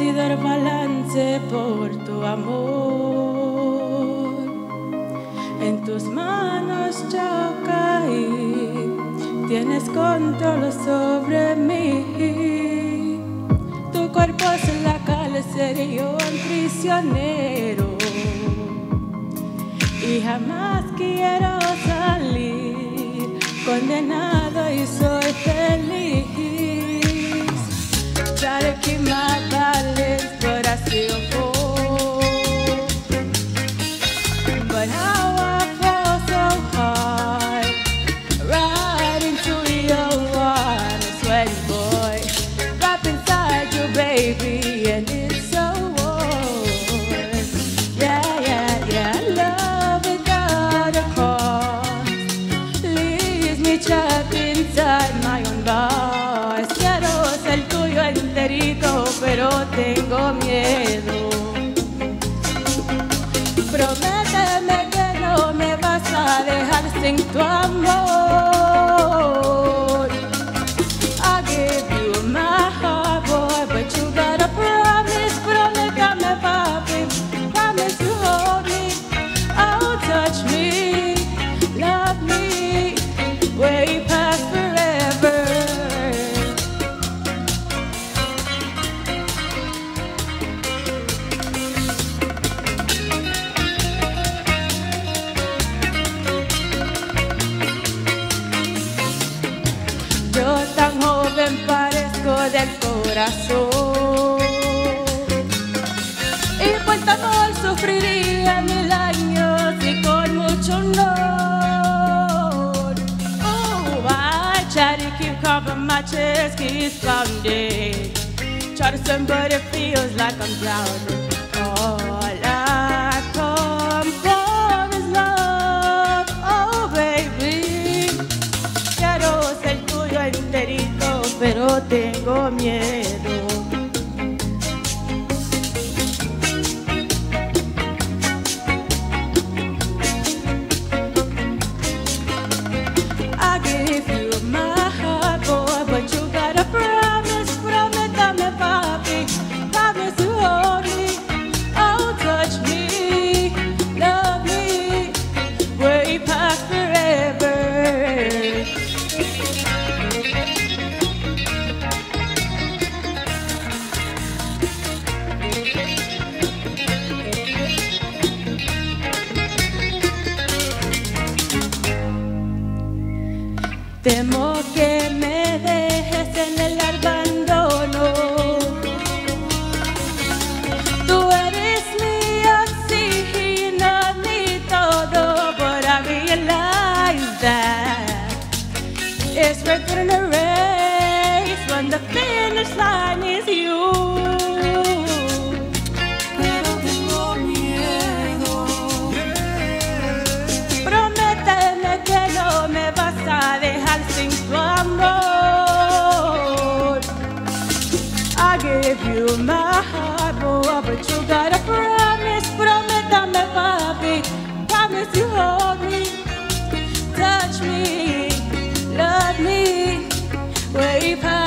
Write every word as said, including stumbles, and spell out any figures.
perdido el balance por tu amor. En tus manos yo caí, tienes control sobre mí. Tu cuerpo es la cárcel y yo un prisionero, y jamás quiero salir, condenado y soy feliz. Try to keep my balance, but I still fall. But how I fall so hard, right into your water, sweaty boy, wrapped inside you, baby, and it's so warm. Yeah, yeah, yeah, love without a cause leaves me trapped inside my own bars. Quiero ser tuyo enterito, pero tengo miedo. Prométeme que no me vas a dejar sin tu amor. I give you my heart, boy, but you gotta promise, prométame, papi, promise you hold me, oh, touch me, love me, way past forever. Yo tan joven parezco del corazón, y por tu amor sufriría mil años y con mucho honor. Oh, I try to keep calm, but my chest keeps pounding. Try to swim, but it feels like I'm drowning. All I come for is love, oh baby. Quiero ser tuyo enterito, pero tengo miedo. I give you my heart, boy, but you gotta promise, prométame, papi, promise you hold me, oh, touch me, love me, way past forever. Temo que me dejes en el abandono. Tú eres mi oxígeno, mi todo, but I realize that it's worth it in a race when the finish line is you. Pero tengo miedo. Prométeme que no me vas a dejar sin tu amor. I give you my heart, boy, but you gotta promise, prométame, papi, promise you hold me, touch me, love me, way past